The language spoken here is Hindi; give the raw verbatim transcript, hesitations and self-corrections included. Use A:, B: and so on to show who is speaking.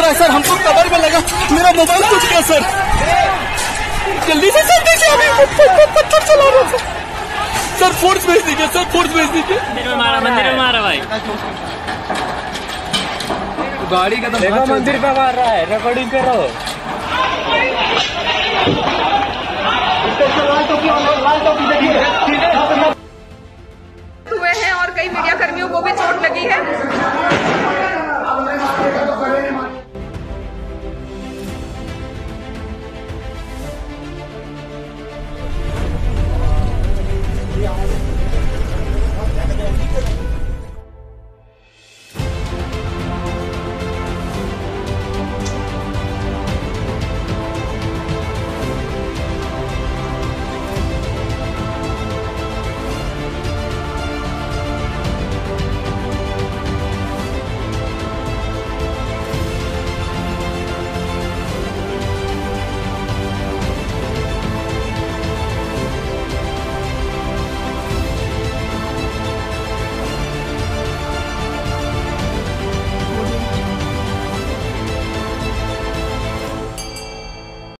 A: है सर, हमको कवर में लगा, मेरा मोबाइल टूट गया सर, जल्दी से सर देखिए, अभी पत्थर चला रहा था सर, फोर्स भेज दीजिए सर, फोर्स भेज दीजिए।
B: मंदिर में मारा, मंदिर में मारा भाई,
A: गाड़ी का तो
B: देखो मंदिर पे मार रहा है, रिकॉर्डिंग करो।
C: हुए हैं और कई मीडिया कर्मियों को भी चोट लगी है।